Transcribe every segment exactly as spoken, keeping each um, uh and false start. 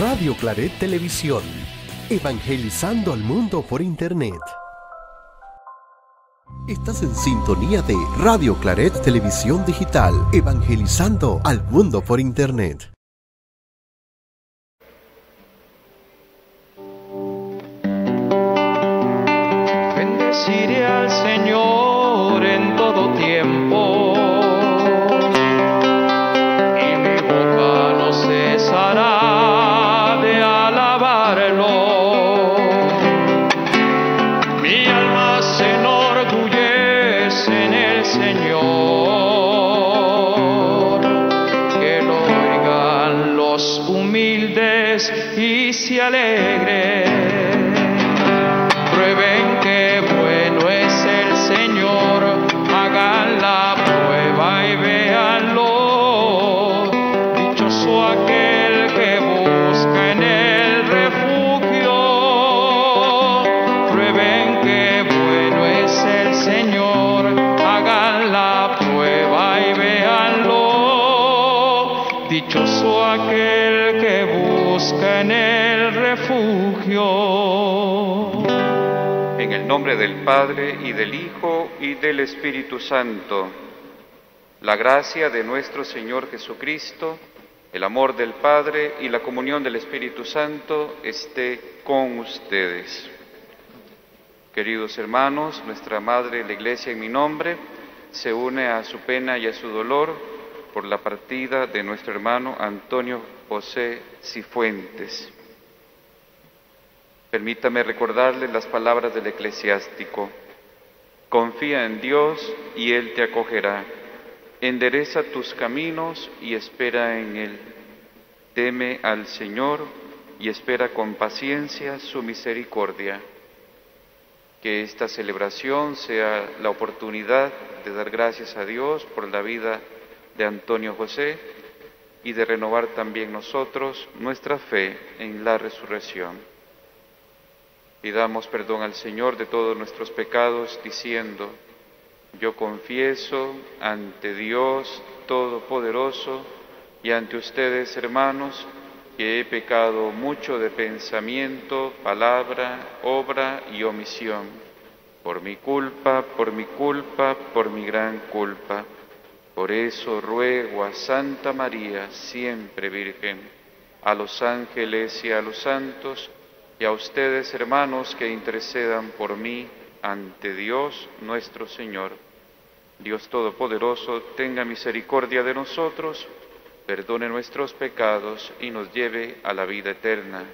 Radio Claret Televisión, evangelizando al mundo por Internet. Estás en sintonía de Radio Claret Televisión Digital, evangelizando al mundo por Internet. Bendeciré al Señor en todo tiempo, y mi boca no cesará de alabarlo. Mi alma se enorgullece en el Señor, que lo oigan los humildes y se alegren. Prueben que bueno es el Señor, hagan la prueba y véanlo. Dichoso aquel que busca en él refugio. Prueben que bueno es el Señor, hagan la prueba y véanlo. Dichoso aquel que busca en él refugio. En el nombre del Padre, y del Hijo, y del Espíritu Santo. La gracia de nuestro Señor Jesucristo, el amor del Padre y la comunión del Espíritu Santo esté con ustedes. Queridos hermanos, nuestra Madre, la Iglesia, en mi nombre, se une a su pena y a su dolor por la partida de nuestro hermano Antonio José Cifuentes. Permítame recordarles las palabras del eclesiástico. Confía en Dios y Él te acogerá. Endereza tus caminos y espera en Él. Teme al Señor y espera con paciencia su misericordia. Que esta celebración sea la oportunidad de dar gracias a Dios por la vida de Antonio José y de renovar también nosotros nuestra fe en la resurrección. Pidamos perdón al Señor de todos nuestros pecados, diciendo: yo confieso ante Dios Todopoderoso y ante ustedes, hermanos, que he pecado mucho de pensamiento, palabra, obra y omisión. Por mi culpa, por mi culpa, por mi gran culpa. Por eso ruego a Santa María, siempre Virgen, a los ángeles y a los santos, y a ustedes, hermanos, que intercedan por mí ante Dios nuestro Señor. Dios Todopoderoso, tenga misericordia de nosotros, perdone nuestros pecados y nos lleve a la vida eterna.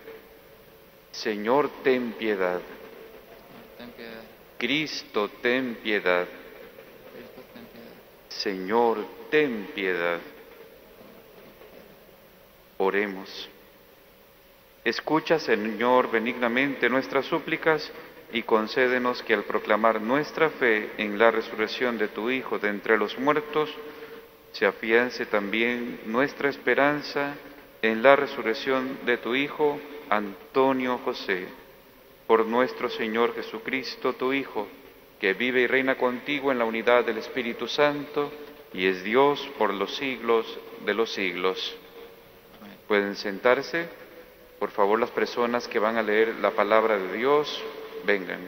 Señor, ten piedad. Ten piedad. Cristo, ten piedad. Cristo, ten piedad. Señor, ten piedad. Oremos. Escucha, Señor, benignamente nuestras súplicas y concédenos que al proclamar nuestra fe en la resurrección de tu Hijo de entre los muertos, se afiance también nuestra esperanza en la resurrección de tu Hijo, Antonio José. Por nuestro Señor Jesucristo, tu Hijo, que vive y reina contigo en la unidad del Espíritu Santo, y es Dios por los siglos de los siglos. ¿Pueden sentarse? Por favor, las personas que van a leer la palabra de Dios, vengan.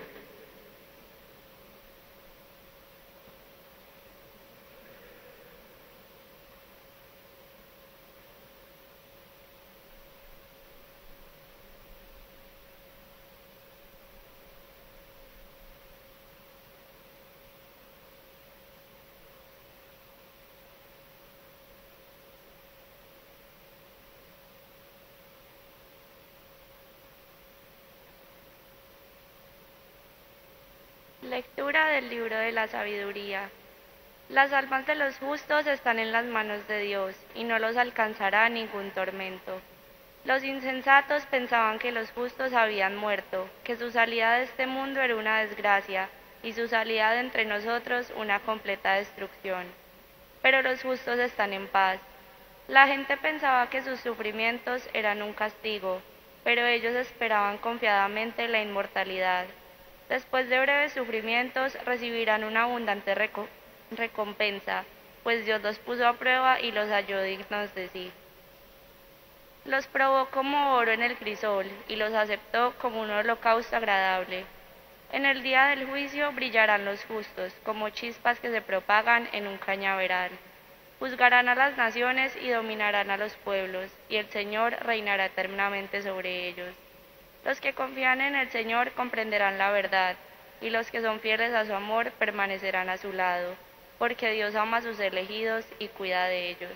Lectura del libro de la sabiduría. Las almas de los justos están en las manos de Dios, y no los alcanzará ningún tormento. Los insensatos pensaban que los justos habían muerto, que su salida de este mundo era una desgracia, y su salida de entre nosotros una completa destrucción. Pero los justos están en paz. La gente pensaba que sus sufrimientos eran un castigo, pero ellos esperaban confiadamente la inmortalidad. Después de breves sufrimientos recibirán una abundante reco- recompensa, pues Dios los puso a prueba y los halló dignos de sí. Los probó como oro en el crisol y los aceptó como un holocausto agradable. En el día del juicio brillarán los justos, como chispas que se propagan en un cañaveral. Juzgarán a las naciones y dominarán a los pueblos, y el Señor reinará eternamente sobre ellos. Los que confían en el Señor comprenderán la verdad, y los que son fieles a su amor permanecerán a su lado, porque Dios ama a sus elegidos y cuida de ellos.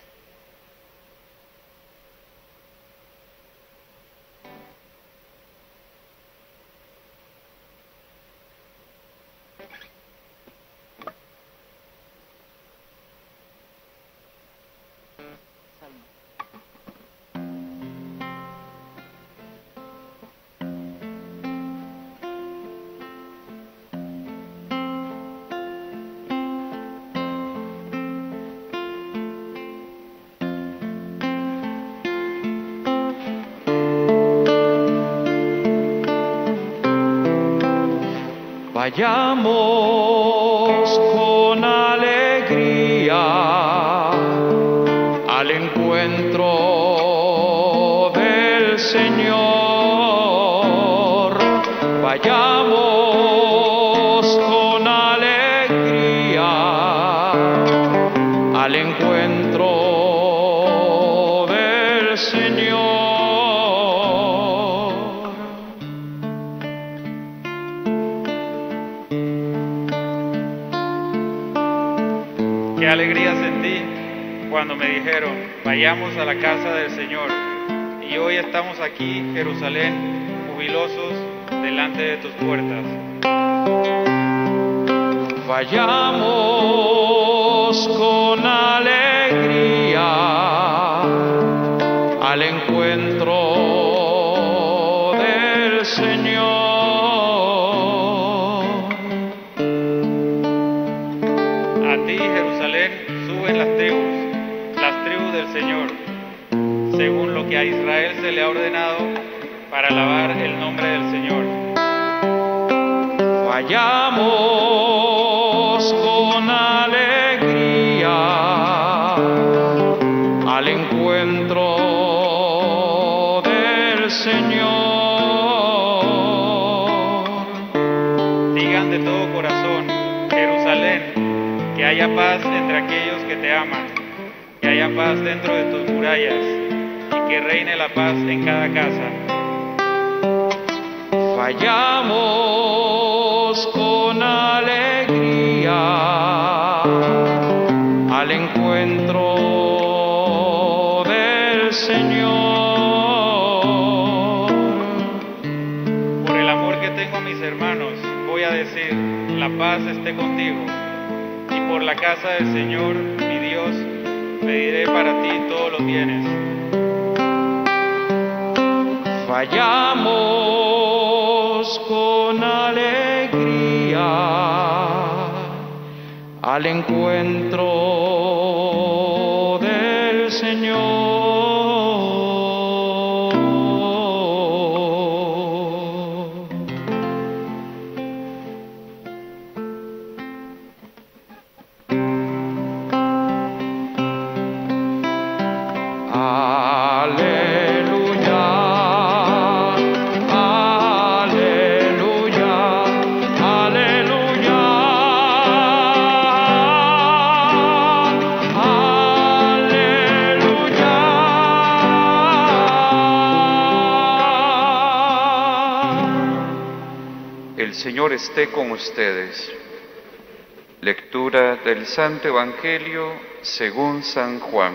Vayamos con alegría al encuentro del Señor. Vayamos con alegría al encuentro del Señor. Qué alegría sentí cuando me dijeron, vayamos a la casa del Señor. Y hoy estamos aquí, Jerusalén, jubilosos delante de tus puertas. Vayamos con alegría al encuentro del Señor. A ti, Jerusalén, suben las tribus, las tribus del Señor, según lo que a Israel se le ha ordenado para alabar el nombre del Señor. Vayamos con alegría al encuentro del Señor. Digan de todo corazón, Jerusalén, que haya paz entre aquellos que te aman, que haya paz dentro de tus murallas y que reine la paz en cada casa. Vayamos con alegría al encuentro del Señor. Por el amor que tengo a mis hermanos, voy a decir, la paz esté contigo. Y por la casa del Señor, mi Dios, pediré para ti todos los bienes. Vayamos con alegría al encuentro del Señor. El Señor esté con ustedes. Lectura del Santo Evangelio según San Juan.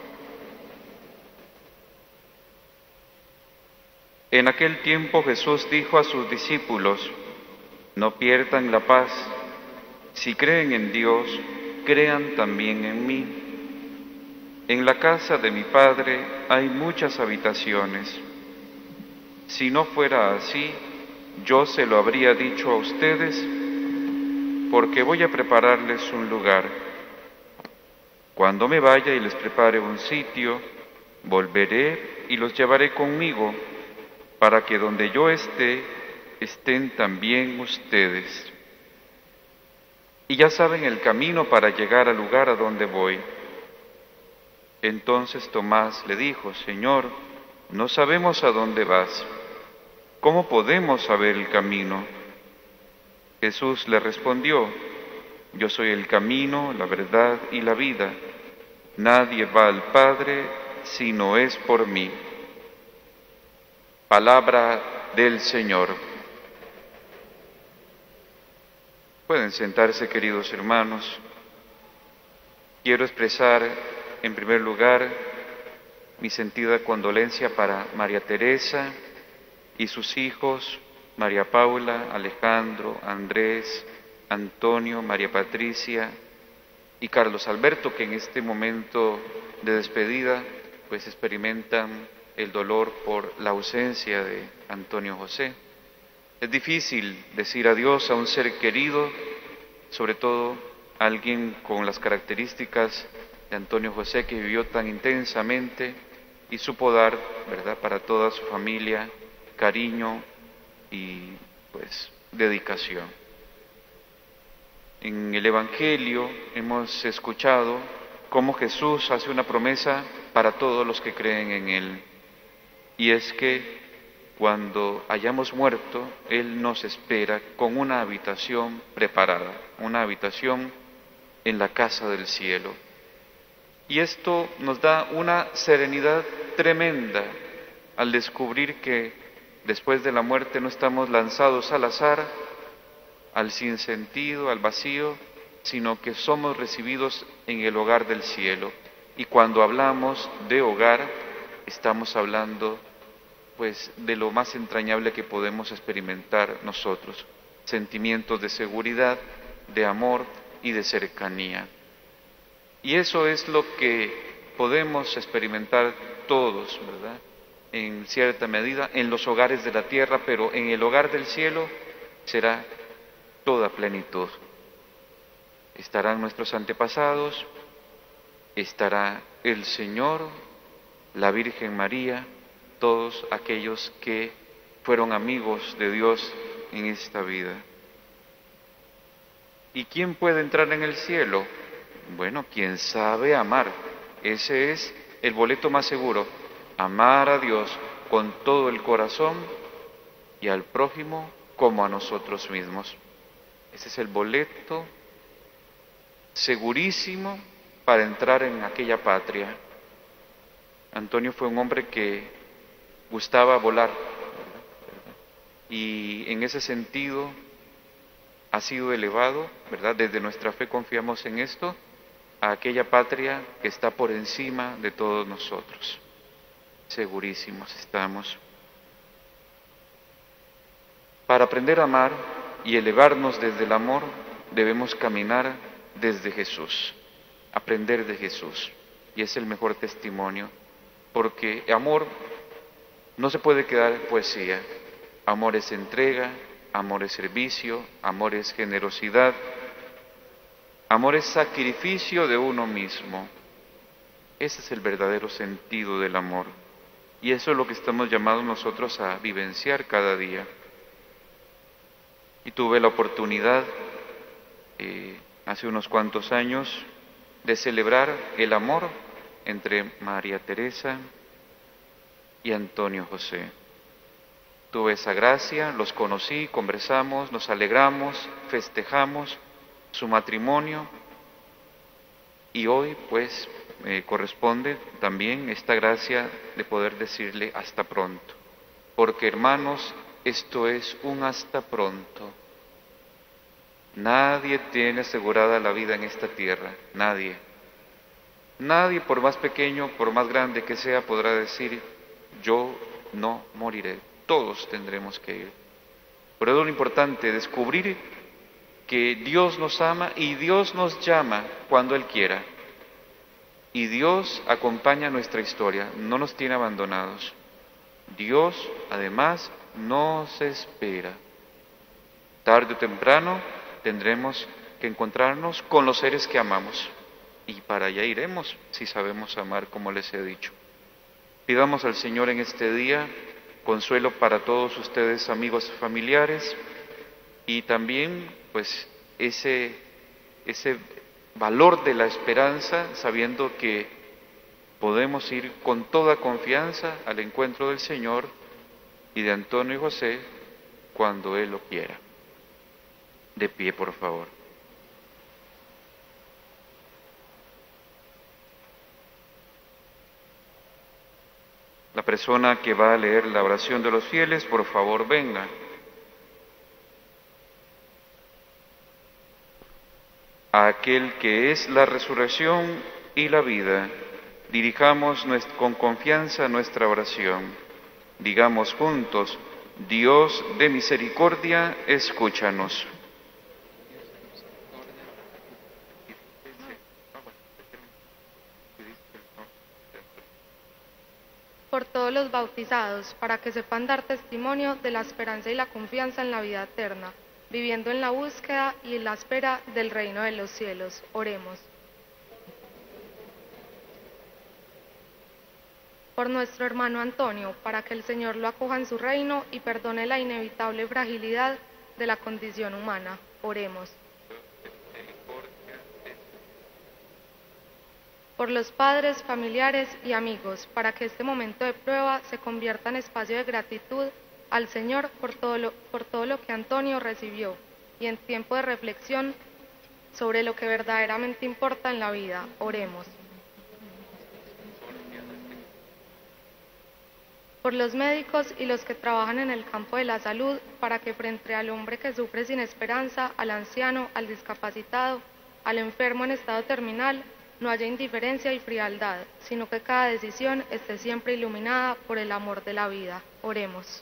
En aquel tiempo Jesús dijo a sus discípulos, no pierdan la paz. Si creen en Dios, crean también en mí. En la casa de mi Padre hay muchas habitaciones. Si no fuera así, yo se lo habría dicho a ustedes, porque voy a prepararles un lugar. Cuando me vaya y les prepare un sitio, volveré y los llevaré conmigo, para que donde yo esté, estén también ustedes. Y ya saben el camino para llegar al lugar a donde voy. Entonces Tomás le dijo, Señor, no sabemos a dónde vas. ¿Cómo podemos saber el camino? Jesús le respondió, yo soy el camino, la verdad y la vida. Nadie va al Padre si no es por mí. Palabra del Señor. Pueden sentarse, queridos hermanos. Quiero expresar, en primer lugar, mi sentida condolencia para María Teresa y sus hijos, María Paula, Alejandro, Andrés, Antonio, María Patricia y Carlos Alberto, que en este momento de despedida pues experimentan el dolor por la ausencia de Antonio José. Es difícil decir adiós a un ser querido, sobre todo a alguien con las características de Antonio José, que vivió tan intensamente y supo dar, ¿verdad?, para toda su familia, cariño y pues dedicación. En el Evangelio hemos escuchado cómo Jesús hace una promesa para todos los que creen en Él, y es que cuando hayamos muerto, Él nos espera con una habitación preparada, una habitación en la casa del cielo. Y esto nos da una serenidad tremenda al descubrir que después de la muerte no estamos lanzados al azar, al sinsentido, al vacío, sino que somos recibidos en el hogar del cielo. Y cuando hablamos de hogar, estamos hablando pues de lo más entrañable que podemos experimentar nosotros, sentimientos de seguridad, de amor y de cercanía. Y eso es lo que podemos experimentar todos, ¿verdad?, en cierta medida, en los hogares de la tierra, pero en el hogar del cielo será toda plenitud. Estarán nuestros antepasados, estará el Señor, la Virgen María, todos aquellos que fueron amigos de Dios en esta vida. ¿Y quién puede entrar en el cielo? Bueno, quien sabe amar. Ese es el boleto más seguro. Amar a Dios con todo el corazón y al prójimo como a nosotros mismos. Ese es el boleto segurísimo para entrar en aquella patria. Antonio fue un hombre que gustaba volar, y en ese sentido ha sido elevado, ¿verdad? Desde nuestra fe confiamos en esto, a aquella patria que está por encima de todos nosotros. Segurísimos estamos. Para aprender a amar y elevarnos desde el amor, debemos caminar desde Jesús, aprender de Jesús, y es el mejor testimonio, porque amor no se puede quedar en poesía. Amor es entrega, amor es servicio, amor es generosidad, amor es sacrificio de uno mismo. Ese es el verdadero sentido del amor, y eso es lo que estamos llamados nosotros a vivenciar cada día. Y tuve la oportunidad eh, hace unos cuantos años de celebrar el amor entre María Teresa y Antonio José. Tuve esa gracia, los conocí, conversamos, nos alegramos, festejamos su matrimonio, y hoy pues me corresponde también esta gracia de poder decirle hasta pronto, porque hermanos, esto es un hasta pronto. Nadie tiene asegurada la vida en esta tierra, nadie. Nadie, por más pequeño, por más grande que sea, podrá decir, yo no moriré. Todos tendremos que ir. Por eso es lo importante, descubrir que Dios nos ama y Dios nos llama cuando Él quiera. Y Dios acompaña nuestra historia, no nos tiene abandonados. Dios, además, nos espera. Tarde o temprano tendremos que encontrarnos con los seres que amamos, y para allá iremos si sabemos amar, como les he dicho. Pidamos al Señor en este día consuelo para todos ustedes, amigos y familiares, y también pues ese, ese valor de la esperanza, sabiendo que podemos ir con toda confianza al encuentro del Señor y de Antonio y José cuando Él lo quiera. De pie, por favor. La persona que va a leer la oración de los fieles, por favor, venga. A aquel que es la resurrección y la vida, dirijamos con confianza nuestra oración. Digamos juntos: Dios de misericordia, escúchanos. Por todos los bautizados, para que sepan dar testimonio de la esperanza y la confianza en la vida eterna, viviendo en la búsqueda y en la espera del reino de los cielos. Oremos. Por nuestro hermano Antonio, para que el Señor lo acoja en su reino y perdone la inevitable fragilidad de la condición humana. Oremos. Por los padres, familiares y amigos, para que este momento de prueba se convierta en espacio de gratitud al Señor por todo lo, por todo lo que Antonio recibió y en tiempo de reflexión sobre lo que verdaderamente importa en la vida. Oremos. Por los médicos y los que trabajan en el campo de la salud, para que frente al hombre que sufre sin esperanza, al anciano, al discapacitado, al enfermo en estado terminal, no haya indiferencia y frialdad, sino que cada decisión esté siempre iluminada por el amor de la vida. Oremos.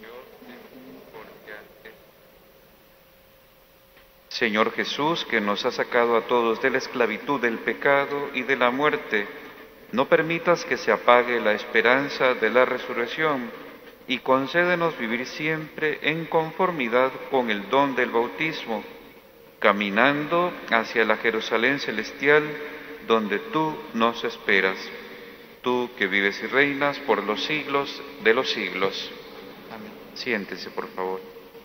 Señor Jesús, que nos has sacado a todos de la esclavitud del pecado y de la muerte, no permitas que se apague la esperanza de la resurrección y concédenos vivir siempre en conformidad con el don del bautismo, caminando hacia la Jerusalén celestial, donde tú nos esperas, tú que vives y reinas por los siglos de los siglos. Amén. Siéntese, por favor.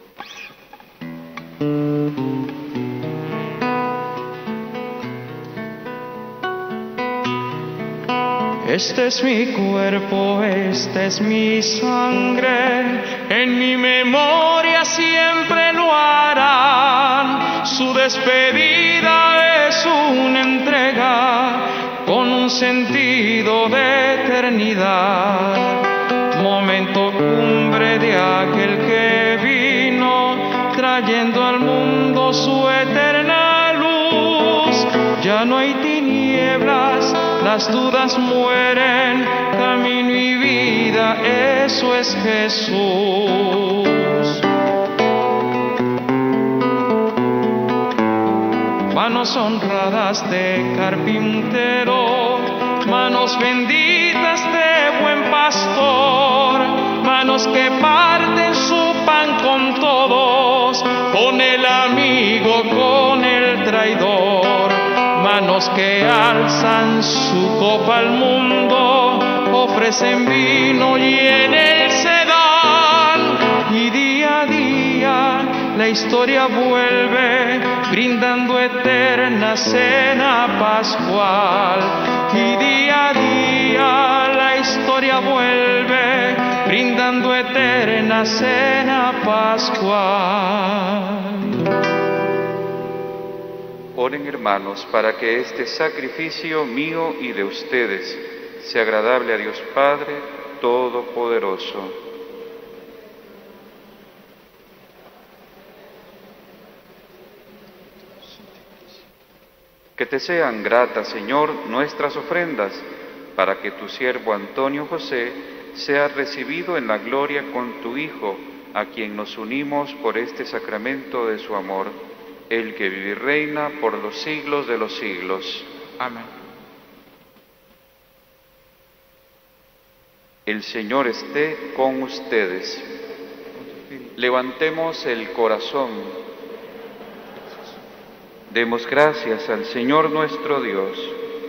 Este es mi cuerpo, esta es mi sangre, en mi memoria siempre lo harán. Su despedida es una entrega con un sentido de eternidad. Momento cumbre de aquel que vino, trayendo al mundo su eterna luz. Ya no hay tinieblas, las dudas mueren, camino y vida, eso es Jesús. Manos honradas de carpintero, manos benditas de buen pastor, manos que parten su pan con todos, con el amigo, con el traidor. Manos que alzan su copa al mundo, ofrecen vino y en él se dan. Y día a día la historia vuelve, brindando eterna cena pascual. Y día a día la historia vuelve, brindando eterna cena pascual. Oren, hermanos, para que este sacrificio mío y de ustedes sea agradable a Dios Padre Todopoderoso. Que te sean gratas, Señor, nuestras ofrendas, para que tu siervo Antonio José sea recibido en la gloria con tu Hijo, a quien nos unimos por este sacramento de su amor, el que vive y reina por los siglos de los siglos. Amén. El Señor esté con ustedes. Levantemos el corazón. Demos gracias al Señor nuestro Dios.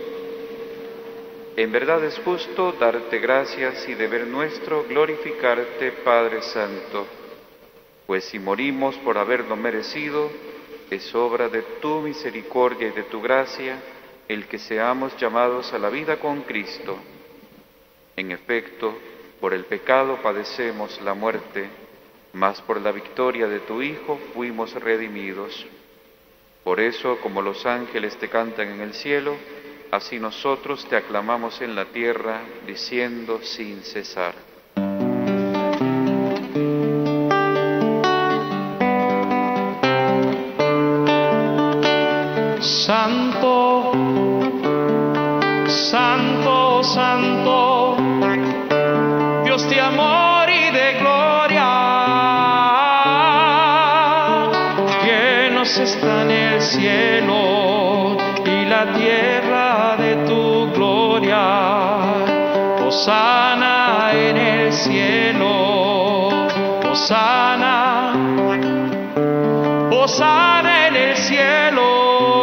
En verdad es justo darte gracias y deber nuestro glorificarte, Padre Santo, pues si morimos por haberlo merecido, es obra de tu misericordia y de tu gracia el que seamos llamados a la vida con Cristo. En efecto, por el pecado padecemos la muerte, mas por la victoria de tu Hijo fuimos redimidos. Por eso, como los ángeles te cantan en el cielo, así nosotros te aclamamos en la tierra, diciendo sin cesar. Santo, santo, santo, Dios de amor y de gloria, llenos están el cielo y la tierra de tu gloria. Hosana en el cielo, hosana, hosana en el cielo.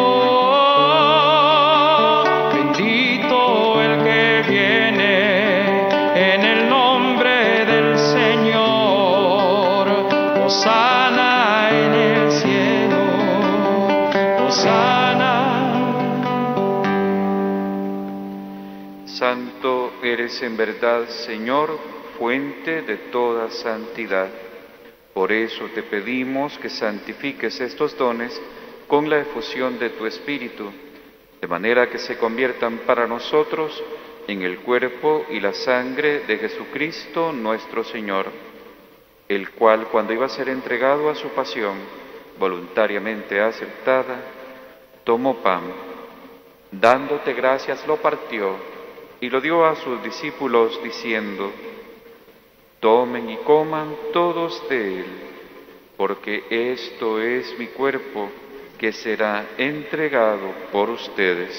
Santo eres en verdad, Señor, fuente de toda santidad. Por eso te pedimos que santifiques estos dones con la efusión de tu Espíritu, de manera que se conviertan para nosotros en el cuerpo y la sangre de Jesucristo nuestro Señor, el cual, cuando iba a ser entregado a su pasión, voluntariamente aceptada, tomó pan, dándote gracias lo partió, y lo dio a sus discípulos diciendo: tomen y coman todos de él, porque esto es mi cuerpo que será entregado por ustedes.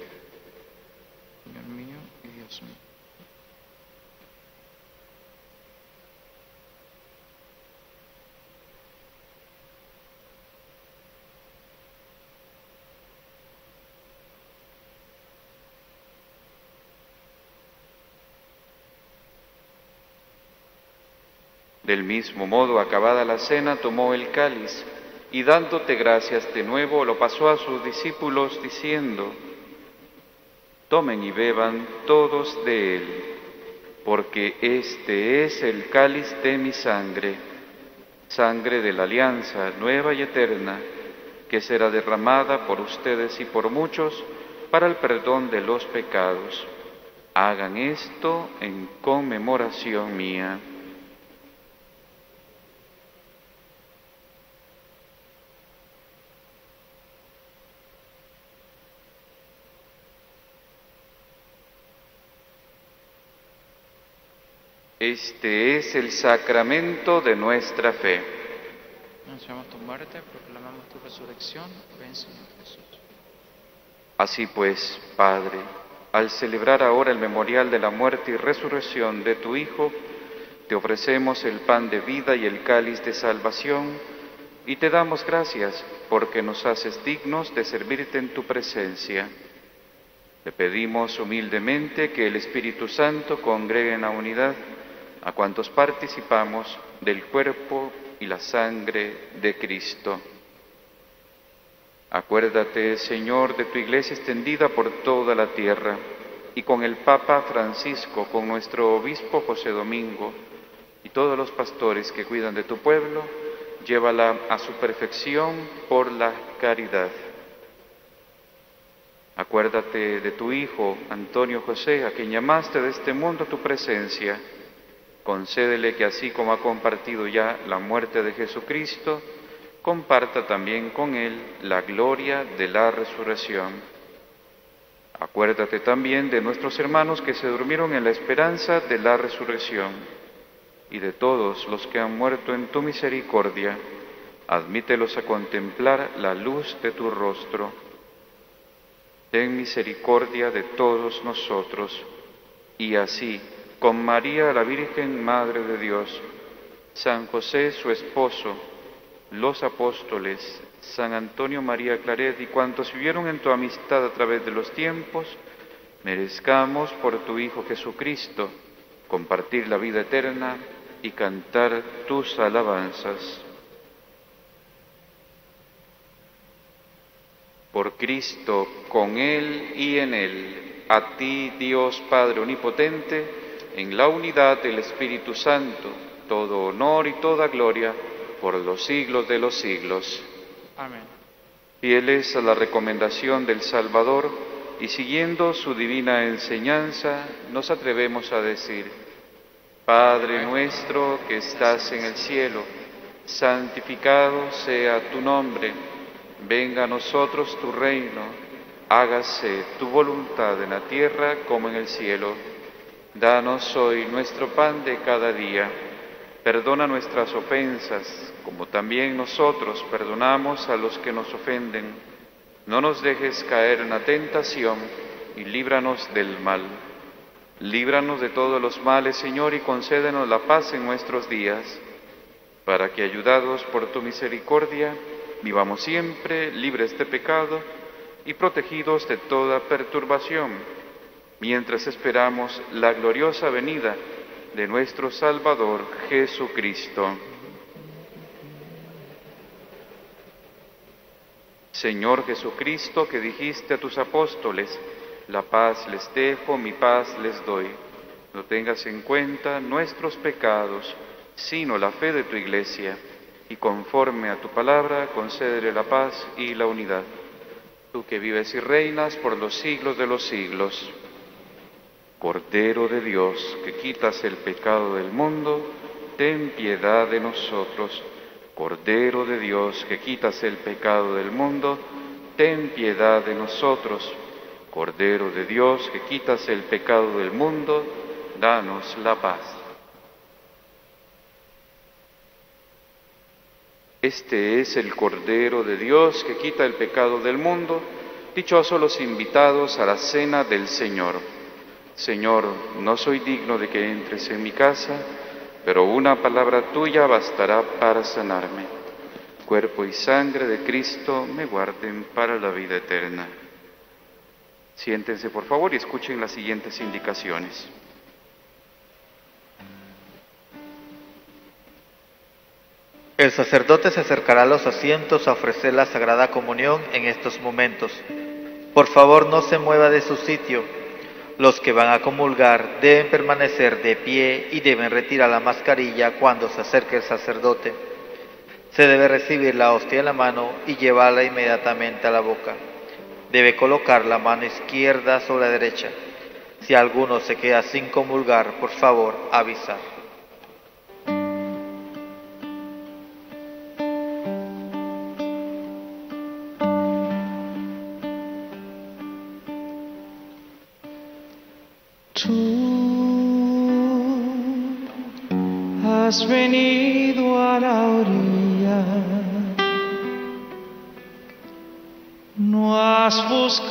Señor mío y Dios mío. Del mismo modo, acabada la cena, tomó el cáliz, y dándote gracias de nuevo, lo pasó a sus discípulos, diciendo: tomen y beban todos de él, porque este es el cáliz de mi sangre, sangre de la alianza nueva y eterna, que será derramada por ustedes y por muchos para el perdón de los pecados. Hagan esto en conmemoración mía. Este es el sacramento de nuestra fe. Anunciamos tu muerte, proclamamos tu resurrección. Ven, Señor Jesús. Así pues, Padre, al celebrar ahora el memorial de la muerte y resurrección de tu Hijo, te ofrecemos el pan de vida y el cáliz de salvación, y te damos gracias porque nos haces dignos de servirte en tu presencia. Te pedimos humildemente que el Espíritu Santo congregue en la unidad a cuantos participamos del cuerpo y la sangre de Cristo. Acuérdate, Señor, de tu Iglesia extendida por toda la tierra, y con el Papa Francisco, con nuestro Obispo José Domingo, y todos los pastores que cuidan de tu pueblo, llévala a su perfección por la caridad. Acuérdate de tu Hijo, Antonio José, a quien llamaste de este mundo a tu presencia. Concédele que así como ha compartido ya la muerte de Jesucristo, comparta también con él la gloria de la resurrección. Acuérdate también de nuestros hermanos que se durmieron en la esperanza de la resurrección, y de todos los que han muerto en tu misericordia, admítelos a contemplar la luz de tu rostro. Ten misericordia de todos nosotros, y así, con María la Virgen Madre de Dios, San José su esposo, los apóstoles, San Antonio María Claret y cuantos vivieron en tu amistad a través de los tiempos, merezcamos por tu Hijo Jesucristo compartir la vida eterna y cantar tus alabanzas. Por Cristo, con Él y en Él, a ti, Dios Padre Omnipotente, en la unidad del Espíritu Santo, todo honor y toda gloria por los siglos de los siglos. Amén. Fieles a la recomendación del Salvador y siguiendo su divina enseñanza, nos atrevemos a decir: Padre nuestro que estás en el cielo, santificado sea tu nombre. Venga a nosotros tu reino, hágase tu voluntad en la tierra como en el cielo. Danos hoy nuestro pan de cada día. Perdona nuestras ofensas, como también nosotros perdonamos a los que nos ofenden. No nos dejes caer en la tentación y líbranos del mal. Líbranos de todos los males, Señor, y concédenos la paz en nuestros días, para que, ayudados por tu misericordia, vivamos siempre libres de pecado y protegidos de toda perturbación, mientras esperamos la gloriosa venida de nuestro Salvador Jesucristo. Señor Jesucristo, que dijiste a tus apóstoles: la paz les dejo, mi paz les doy. No tengas en cuenta nuestros pecados, sino la fe de tu Iglesia, y conforme a tu palabra, concédele la paz y la unidad. Tú que vives y reinas por los siglos de los siglos. Cordero de Dios, que quitas el pecado del mundo, ten piedad de nosotros. Cordero de Dios, que quitas el pecado del mundo, ten piedad de nosotros. Cordero de Dios, que quitas el pecado del mundo, danos la paz. Este es el Cordero de Dios que quita el pecado del mundo. Dichosos los invitados a la cena del Señor. Señor, no soy digno de que entres en mi casa, pero una palabra tuya bastará para sanarme. Cuerpo y sangre de Cristo me guarden para la vida eterna. Siéntense, por favor, y escuchen las siguientes indicaciones. El sacerdote se acercará a los asientos a ofrecer la Sagrada Comunión en estos momentos. Por favor, no se mueva de su sitio. Los que van a comulgar deben permanecer de pie y deben retirar la mascarilla cuando se acerque el sacerdote. Se debe recibir la hostia en la mano y llevarla inmediatamente a la boca. Debe colocar la mano izquierda sobre la derecha. Si alguno se queda sin comulgar, por favor, avisar. Has venido a la orilla, no has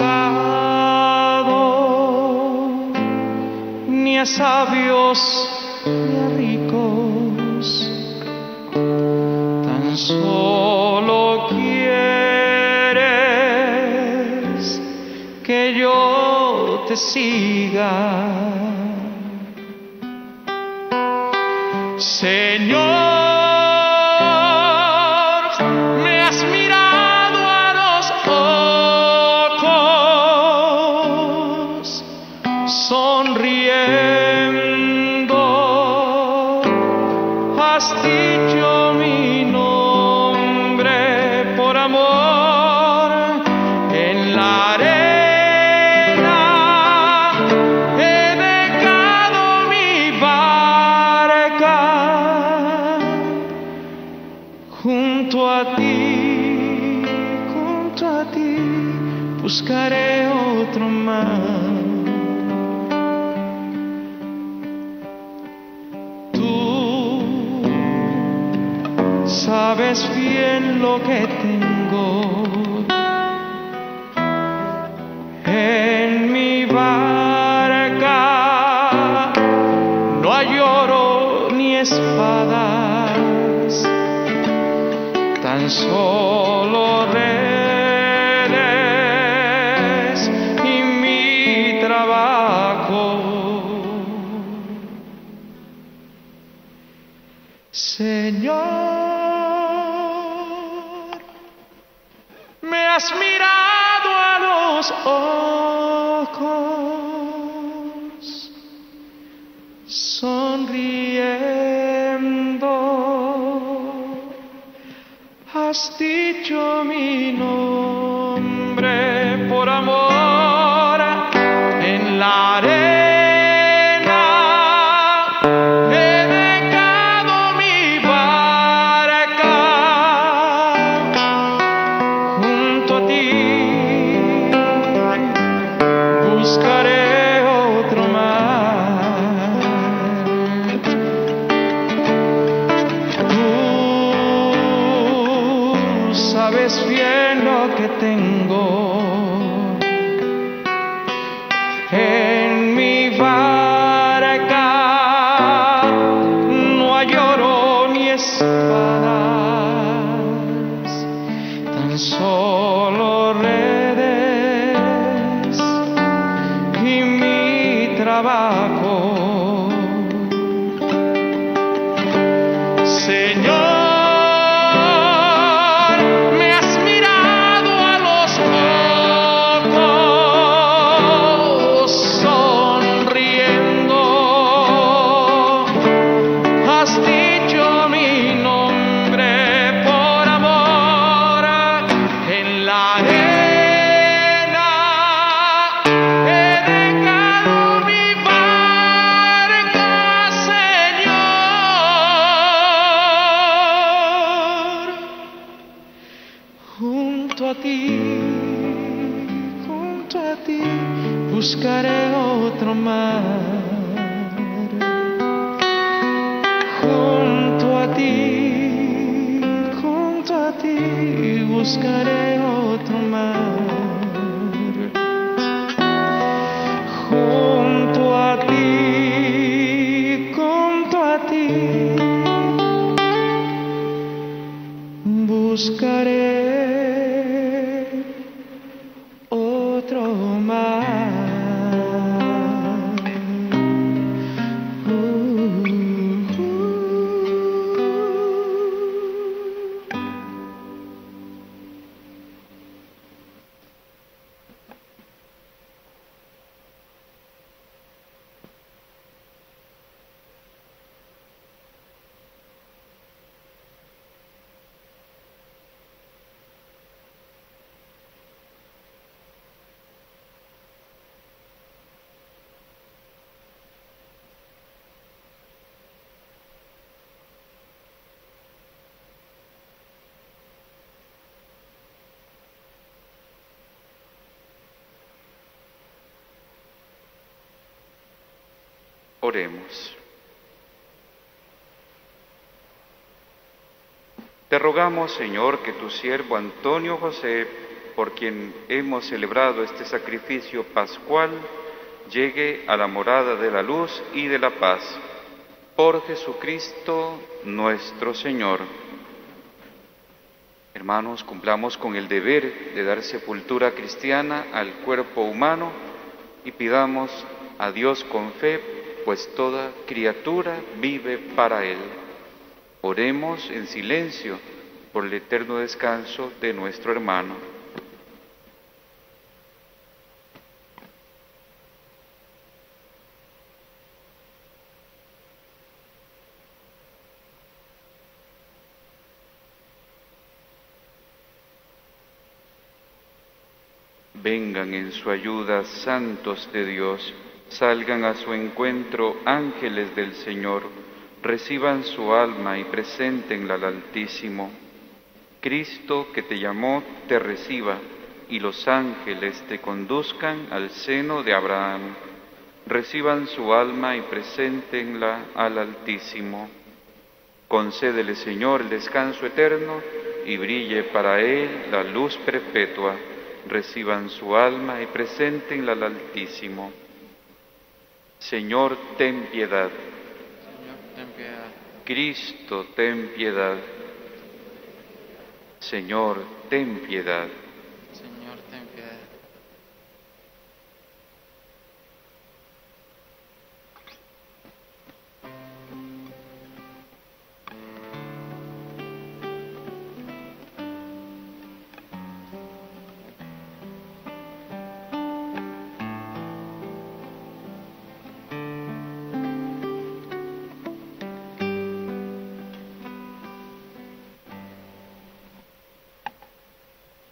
buscado ni a sabios ni a ricos, tan solo quieres que yo te siga. Señor, me has mirado a los ojos, sonriendo, has dicho mi nombre por amor en la arena. Junto a ti, junto a ti, buscaré otro mar. Tú sabes bien lo que tengo en mi barca. No hay oro ni espadas, tan solo redes y mi trabajo. Señor, me has mirado los ojos, sonriendo, has dicho mi nombre por amor en la arena. buscaré otro mar. Junto a ti, junto a ti, buscaré otro mar. Junto a ti, junto a ti, buscaré otro mar. Oremos. Te rogamos, Señor, que tu siervo Antonio José, por quien hemos celebrado este sacrificio pascual, llegue a la morada de la luz y de la paz. Por Jesucristo nuestro Señor. Hermanos, cumplamos con el deber de dar sepultura cristiana al cuerpo humano y pidamos a Dios con fe, pues toda criatura vive para Él. Oremos en silencio por el eterno descanso de nuestro hermano. Vengan en su ayuda, santos de Dios. Salgan a su encuentro ángeles del Señor, reciban su alma y preséntenla al Altísimo. Cristo que te llamó te reciba, y los ángeles te conduzcan al seno de Abraham. Reciban su alma y preséntenla al Altísimo. Concédele, Señor, el descanso eterno, y brille para él la luz perpetua. Reciban su alma y preséntenla al Altísimo. Señor, ten piedad. Señor, ten piedad. Cristo, ten piedad. Señor, ten piedad. Señor, ten piedad.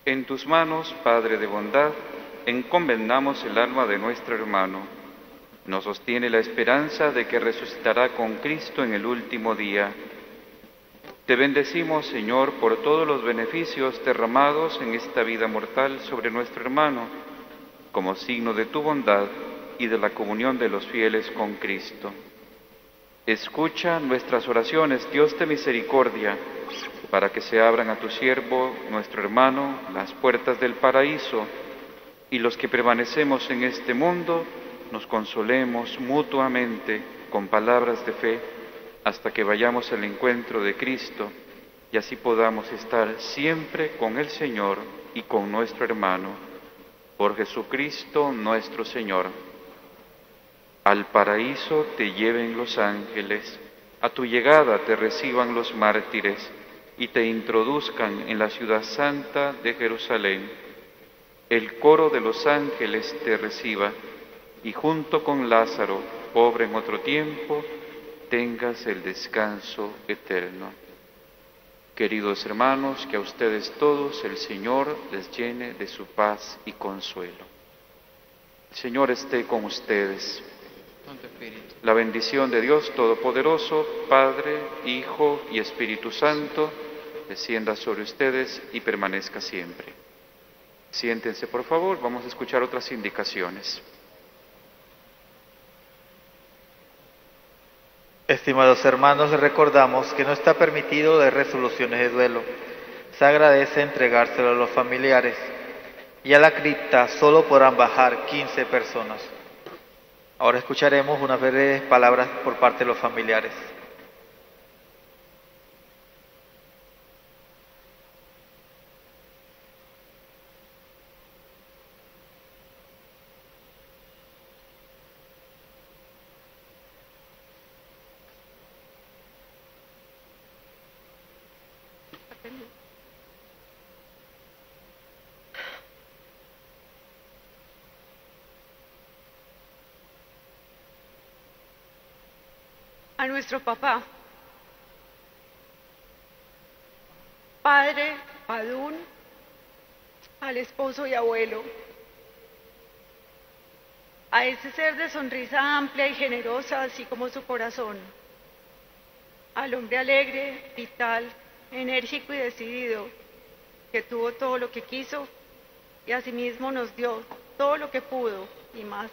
En tus manos, Padre de bondad, encomendamos el alma de nuestro hermano. Nos sostiene la esperanza de que resucitará con Cristo en el último día. Te bendecimos, Señor, por todos los beneficios derramados en esta vida mortal sobre nuestro hermano, como signo de tu bondad y de la comunión de los fieles con Cristo. Escucha nuestras oraciones, Dios de misericordia, para que se abran a tu siervo, nuestro hermano, las puertas del paraíso, y los que permanecemos en este mundo nos consolemos mutuamente con palabras de fe, hasta que vayamos al encuentro de Cristo, y así podamos estar siempre con el Señor y con nuestro hermano. Por Jesucristo nuestro Señor. Al paraíso te lleven los ángeles, a tu llegada te reciban los mártires, y te introduzcan en la ciudad santa de Jerusalén. El coro de los ángeles te reciba, y junto con Lázaro, pobre en otro tiempo, tengas el descanso eterno. Queridos hermanos, que a ustedes todos el Señor les llene de su paz y consuelo. El Señor esté con ustedes. La bendición de Dios Todopoderoso, Padre, Hijo y Espíritu Santo, descienda sobre ustedes y permanezca siempre. Siéntense, por favor, vamos a escuchar otras indicaciones. Estimados hermanos, les recordamos que no está permitido dar resoluciones de duelo. Se agradece entregárselo a los familiares, y a la cripta solo podrán bajar quince personas. Ahora escucharemos unas breves palabras por parte de los familiares. A nuestro papá, padre, padún, al esposo y abuelo, a ese ser de sonrisa amplia y generosa, así como su corazón, al hombre alegre, vital, enérgico y decidido, que tuvo todo lo que quiso y asimismo nos dio todo lo que pudo y más.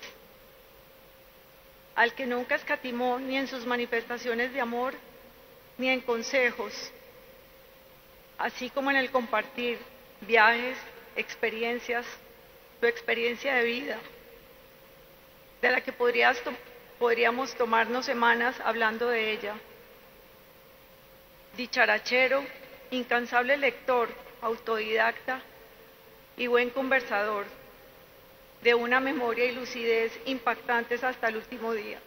Al que nunca escatimó ni en sus manifestaciones de amor, ni en consejos, así como en el compartir viajes, experiencias, su experiencia de vida, de la que podrías to- podríamos tomarnos semanas hablando de ella. Dicharachero, incansable lector, autodidacta y buen conversador, de una memoria y lucidez impactantes hasta el último día.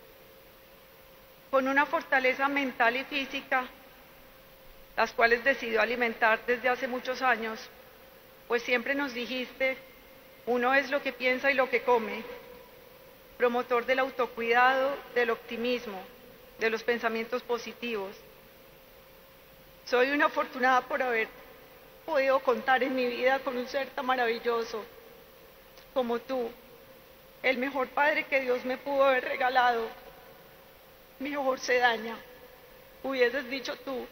Con una fortaleza mental y física, las cuales decidió alimentar desde hace muchos años, pues siempre nos dijiste, uno es lo que piensa y lo que come, promotor del autocuidado, del optimismo, de los pensamientos positivos. Soy una afortunada por haber podido contar en mi vida con un ser tan maravilloso como tú, el mejor padre que Dios me pudo haber regalado. Mejor se daña, hubieses dicho tú.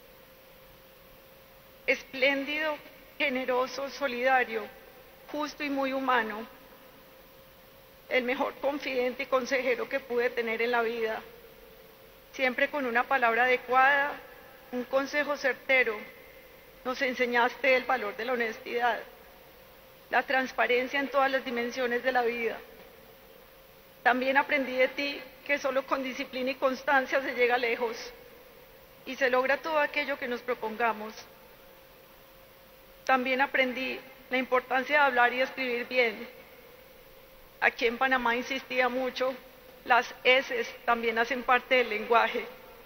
Espléndido, generoso, solidario, justo y muy humano. El mejor confidente y consejero que pude tener en la vida. Siempre con una palabra adecuada, un consejo certero. Nos enseñaste el valor de la honestidad, la transparencia en todas las dimensiones de la vida. También aprendí de ti que solo con disciplina y constancia se llega lejos y se logra todo aquello que nos propongamos. También aprendí la importancia de hablar y escribir bien. Aquí en Panamá insistía mucho, las eses también hacen parte del lenguaje.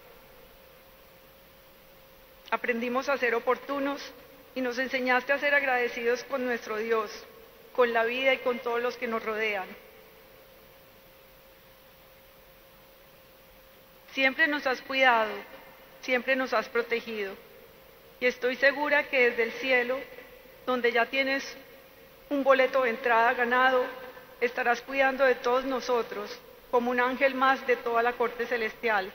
Aprendimos a ser oportunos y nos enseñaste a ser agradecidos con nuestro Dios, con la vida y con todos los que nos rodean. Siempre nos has cuidado, siempre nos has protegido, y estoy segura que desde el cielo donde ya tienes un boleto de entrada ganado, estarás cuidando de todos nosotros como un ángel más de toda la corte celestial.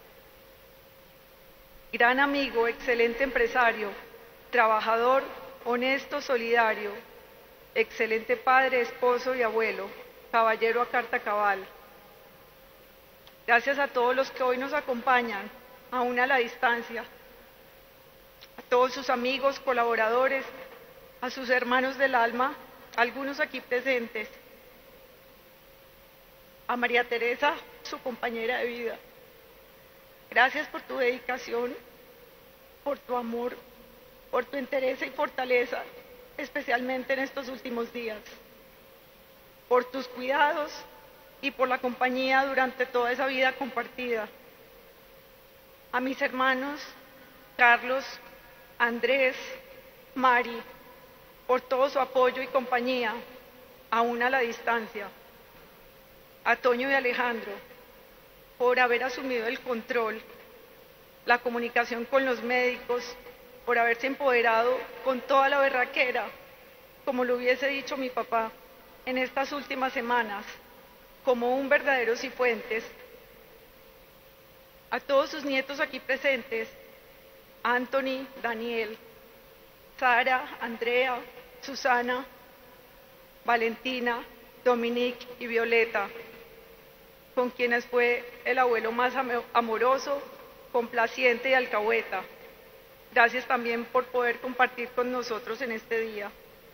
Gran amigo, excelente empresario, trabajador, honesto, solidario, excelente padre, esposo y abuelo, caballero a carta cabal. Gracias a todos los que hoy nos acompañan, aún a la distancia, a todos sus amigos, colaboradores, a sus hermanos del alma, algunos aquí presentes, a María Teresa, su compañera de vida. Gracias por tu dedicación, por tu amor, por tu entereza y fortaleza, especialmente en estos últimos días, por tus cuidados y por la compañía durante toda esa vida compartida. A mis hermanos, Carlos, Andrés, Mari, por todo su apoyo y compañía, aún a la distancia. A Toño y Alejandro, por haber asumido el control, la comunicación con los médicos, por haberse empoderado con toda la berraquera, como lo hubiese dicho mi papá, en estas últimas semanas, como un verdadero Cifuentes. A todos sus nietos aquí presentes, Anthony, Daniel, Sara, Andrea, Susana, Valentina, Dominique y Violeta, con quienes fue el abuelo más amoroso, complaciente y alcahueta. Gracias también por poder compartir con nosotros en este día.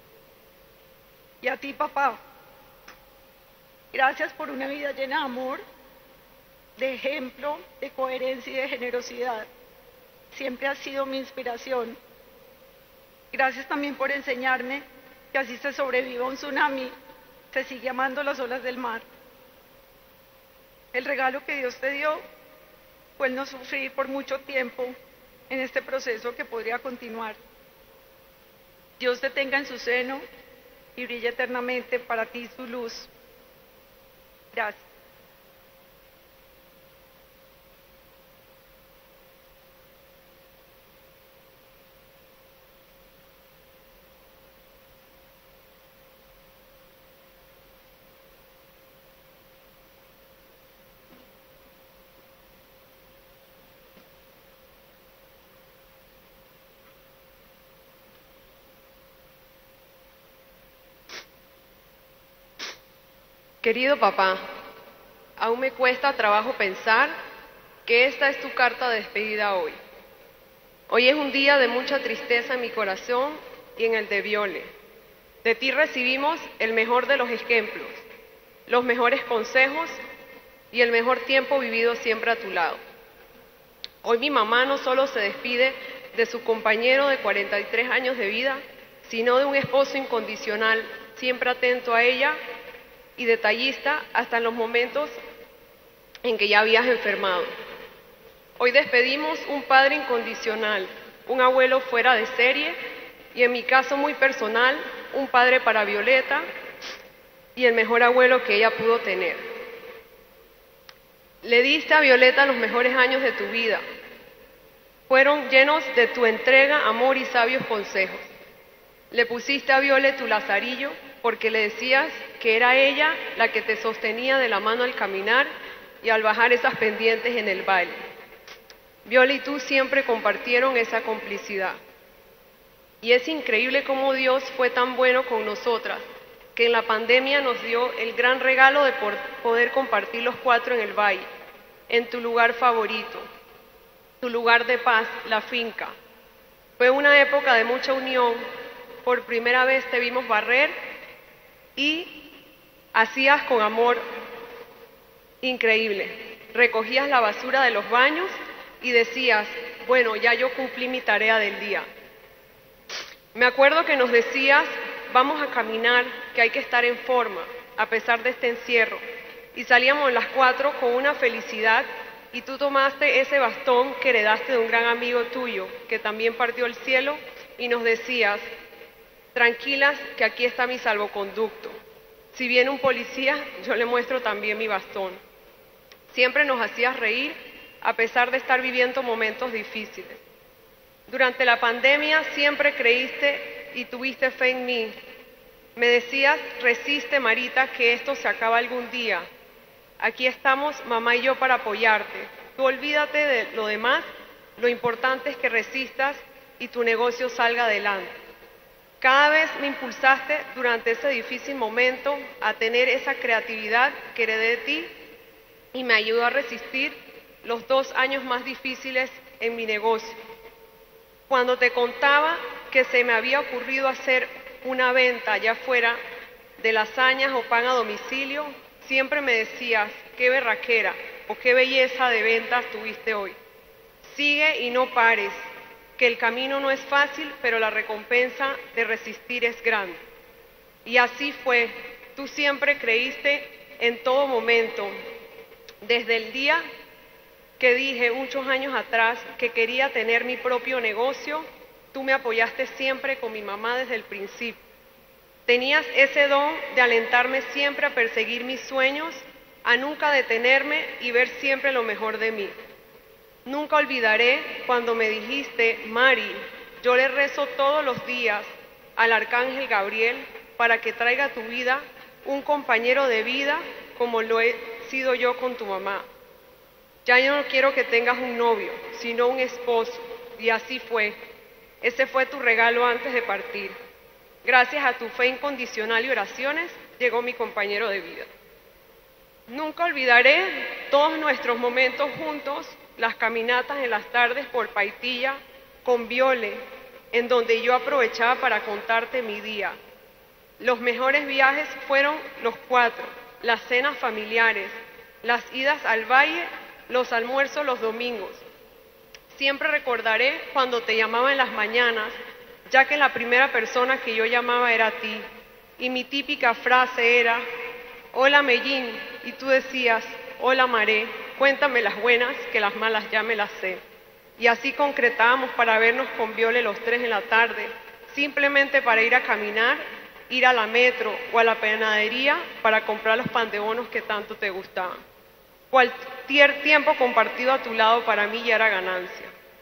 Y a ti, papá, gracias por una vida llena de amor, de ejemplo, de coherencia y de generosidad. Siempre has sido mi inspiración. Gracias también por enseñarme que así se sobrevive a un tsunami, se sigue amando las olas del mar. El regalo que Dios te dio fue el no sufrir por mucho tiempo en este proceso que podría continuar. Dios te tenga en su seno y brille eternamente para ti su luz. Gracias. Querido papá, aún me cuesta trabajo pensar que esta es tu carta de despedida hoy. Hoy es un día de mucha tristeza en mi corazón y en el de Viole. De ti recibimos el mejor de los ejemplos, los mejores consejos y el mejor tiempo vivido siempre a tu lado. Hoy mi mamá no solo se despide de su compañero de cuarenta y tres años de vida, sino de un esposo incondicional, siempre atento a ella y detallista hasta en los momentos en que ya habías enfermado. Hoy despedimos un padre incondicional, un abuelo fuera de serie y en mi caso muy personal, un padre para Violeta y el mejor abuelo que ella pudo tener. Le diste a Violeta los mejores años de tu vida. Fueron llenos de tu entrega, amor y sabios consejos. Le pusiste a Viole tu lazarillo porque le decías que era ella la que te sostenía de la mano al caminar y al bajar esas pendientes en el baile. Viole y tú siempre compartieron esa complicidad. Y es increíble cómo Dios fue tan bueno con nosotras, que en la pandemia nos dio el gran regalo de poder compartir los cuatro en el valle, en tu lugar favorito, tu lugar de paz, la finca. Fue una época de mucha unión. Por primera vez te vimos barrer y hacías con amor increíble. Recogías la basura de los baños y decías, bueno, ya yo cumplí mi tarea del día. Me acuerdo que nos decías, vamos a caminar, que hay que estar en forma, a pesar de este encierro. Y salíamos las cuatro con una felicidad y tú tomaste ese bastón que heredaste de un gran amigo tuyo, que también partió al cielo, y nos decías, tranquilas, que aquí está mi salvoconducto. Si viene un policía, yo le muestro también mi bastón. Siempre nos hacías reír, a pesar de estar viviendo momentos difíciles. Durante la pandemia siempre creíste y tuviste fe en mí. Me decías, resiste Marita, que esto se acaba algún día. Aquí estamos mamá y yo para apoyarte. Tú olvídate de lo demás, lo importante es que resistas y tu negocio salga adelante. Cada vez me impulsaste durante ese difícil momento a tener esa creatividad que heredé de ti y me ayudó a resistir los dos años más difíciles en mi negocio. Cuando te contaba que se me había ocurrido hacer una venta allá afuera de lasañas o pan a domicilio, siempre me decías, qué berraquera o qué belleza de ventas tuviste hoy. Sigue y no pares, que el camino no es fácil, pero la recompensa de resistir es grande. Y así fue, tú siempre creíste en todo momento, desde el día que dije muchos años atrás que quería tener mi propio negocio, tú me apoyaste siempre con mi mamá desde el principio. Tenías ese don de alentarme siempre a perseguir mis sueños, a nunca detenerme y ver siempre lo mejor de mí. Nunca olvidaré cuando me dijiste, Mari, yo le rezo todos los días al Arcángel Gabriel para que traiga a tu vida un compañero de vida como lo he sido yo con tu mamá. Ya yo no quiero que tengas un novio, sino un esposo. Y así fue. Ese fue tu regalo antes de partir. Gracias a tu fe incondicional y oraciones, llegó mi compañero de vida. Nunca olvidaré todos nuestros momentos juntos, las caminatas en las tardes por Paitilla con Viole, en donde yo aprovechaba para contarte mi día. Los mejores viajes fueron los cuatro, las cenas familiares, las idas al valle, los almuerzos los domingos. Siempre recordaré cuando te llamaba en las mañanas, ya que la primera persona que yo llamaba era a ti, y mi típica frase era, hola Mellín, y tú decías, hola Maré, cuéntame las buenas, que las malas ya me las sé. Y así concretábamos para vernos con Viole los tres en la tarde, simplemente para ir a caminar, ir a la metro o a la panadería para comprar los pan de bonos que tanto te gustaban. Cualquier tiempo compartido a tu lado para mí ya era ganancia.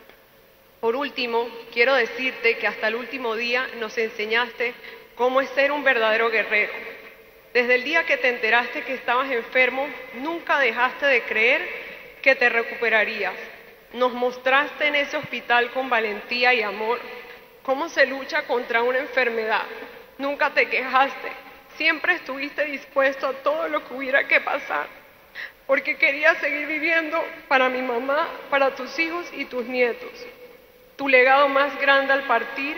Por último, quiero decirte que hasta el último día nos enseñaste cómo es ser un verdadero guerrero. Desde el día que te enteraste que estabas enfermo, nunca dejaste de creer que te recuperarías. Nos mostraste en ese hospital con valentía y amor cómo se lucha contra una enfermedad. Nunca te quejaste, siempre estuviste dispuesto a todo lo que hubiera que pasar, porque querías seguir viviendo para mi mamá, para tus hijos y tus nietos. Tu legado más grande al partir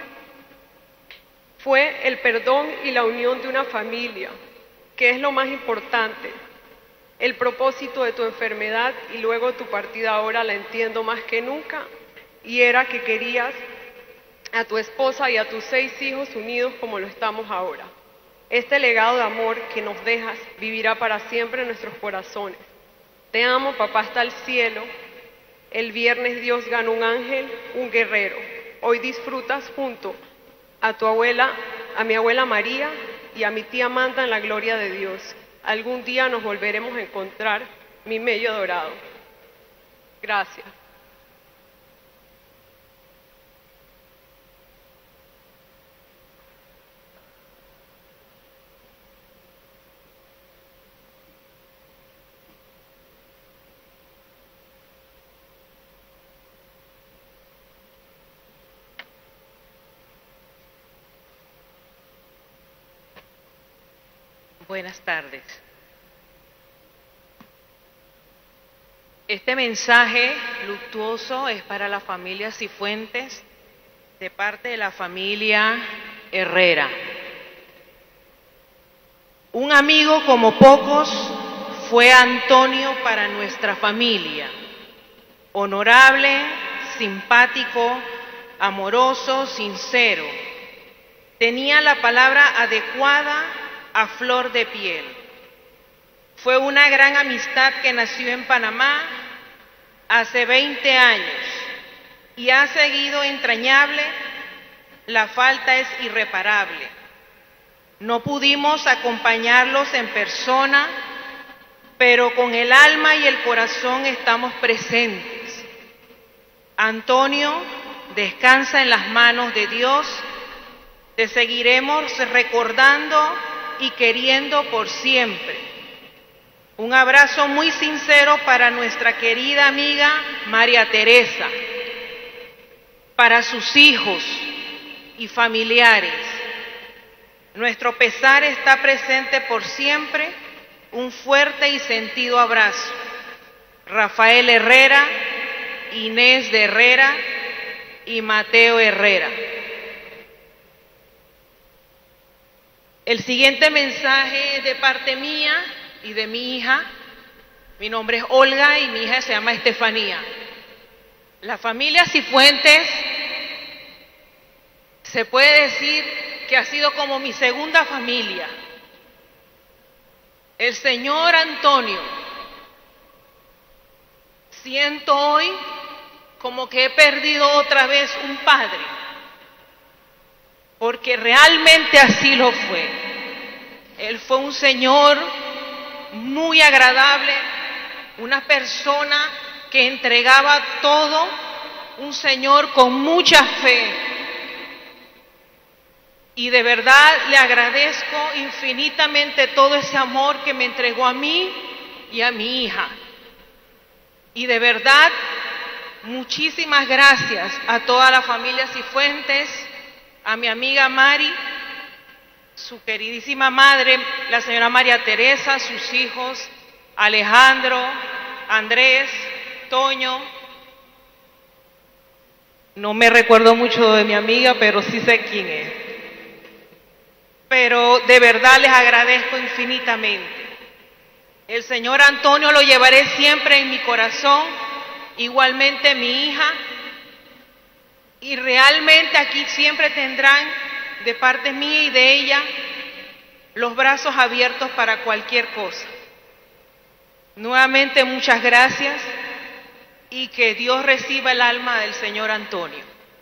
fue el perdón y la unión de una familia, que es lo más importante. El propósito de tu enfermedad y luego tu partida ahora la entiendo más que nunca, y era que querías a tu esposa y a tus seis hijos unidos como lo estamos ahora. Este legado de amor que nos dejas vivirá para siempre en nuestros corazones. Te amo, papá hasta el cielo. El viernes Dios ganó un ángel, un guerrero. Hoy disfrutas junto a tu abuela, a mi abuela María y a mi tía Amanda en la gloria de Dios. Algún día nos volveremos a encontrar, mi mello dorado. Gracias. Buenas tardes. Este mensaje luctuoso es para la familia Cifuentes, de parte de la familia Herrera. Un amigo como pocos fue Antonio para nuestra familia. Honorable, simpático, amoroso, sincero. Tenía la palabra adecuada a flor de piel. Fue una gran amistad que nació en Panamá hace veinte años y ha seguido entrañable. La falta es irreparable. No pudimos acompañarlos en persona, pero con el alma y el corazón estamos presentes. Antonio descansa en las manos de Dios Te seguiremos recordando y queriendo por siempre. Un abrazo muy sincero para nuestra querida amiga María Teresa, para sus hijos y familiares. Nuestro pesar está presente por siempre. Un fuerte y sentido abrazo. Rafael Herrera, Inés de Herrera y Mateo Herrera. El siguiente mensaje es de parte mía y de mi hija. Mi nombre es Olga y mi hija se llama Estefanía. La familia Cifuentes se puede decir que ha sido como mi segunda familia. El señor Antonio, siento hoy como que he perdido otra vez un padre, porque realmente así lo fue. Él fue un señor muy agradable, una persona que entregaba todo, un señor con mucha fe. Y de verdad le agradezco infinitamente todo ese amor que me entregó a mí y a mi hija. Y de verdad, muchísimas gracias a toda la familia Cifuentes, a mi amiga Mari, su queridísima madre, la señora María Teresa, sus hijos, Alejandro, Andrés, Toño. No me recuerdo mucho de mi amiga, pero sí sé quién es. Pero de verdad les agradezco infinitamente. El señor Antonio lo llevaré siempre en mi corazón, igualmente mi hija, y realmente aquí siempre tendrán de parte mía y de ella los brazos abiertos para cualquier cosa. Nuevamente muchas gracias y que Dios reciba el alma del señor Antonio.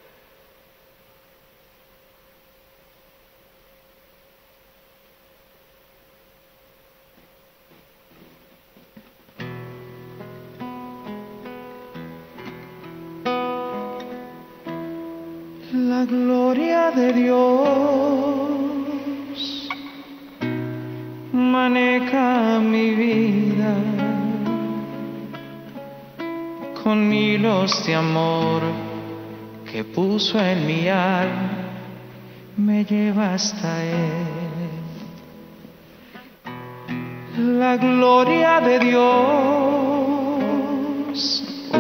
La gloria de Dios maneja mi vida con hilos de amor que puso en mi alma, me lleva hasta Él. La gloria de Dios,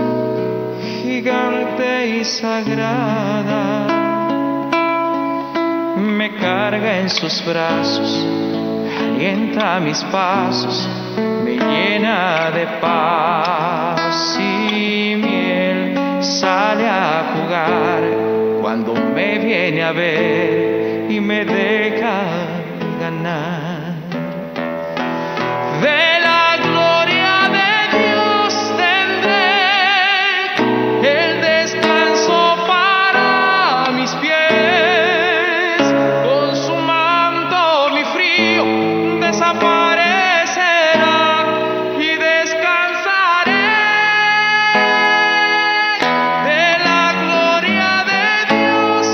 gigante y sagrada, me carga en sus brazos, alienta mis pasos, me llena de paz y miel, sale a jugar cuando me viene a ver y me deja ganar. De la gloria de Dios tendré el descanso para mis pies, con su manto mi frío desaparecerá y descansaré. De la gloria de Dios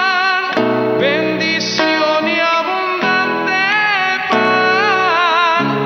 vendrán bendición y abundante pan.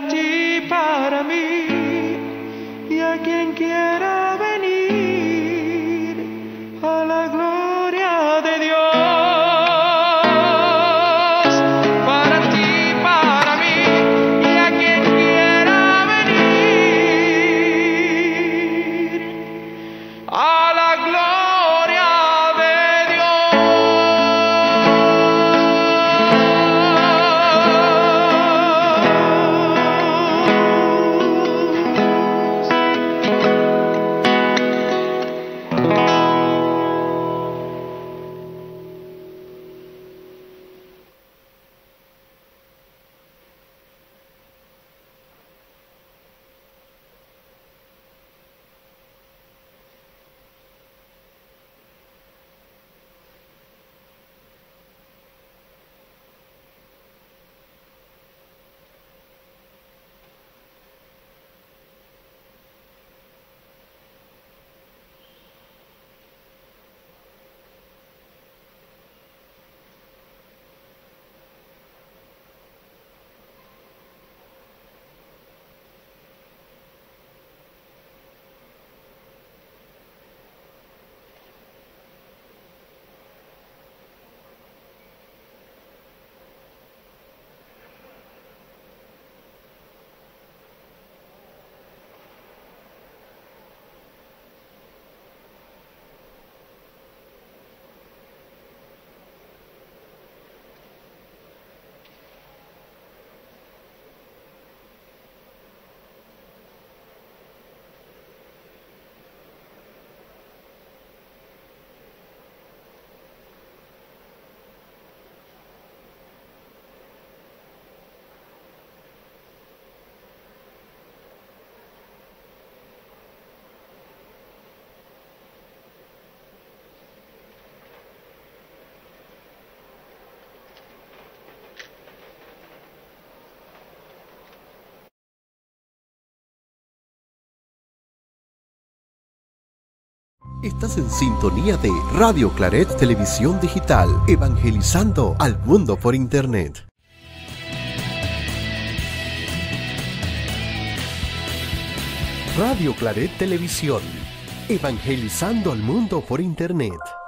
para ti, para mí, y a quien quiera venir a la gloria de Dios. Para ti, para mí, y a quien quiera venir a la gloria de Estás en sintonía de Radio Claret Televisión Digital, evangelizando al mundo por Internet. Radio Claret Televisión, evangelizando al mundo por Internet.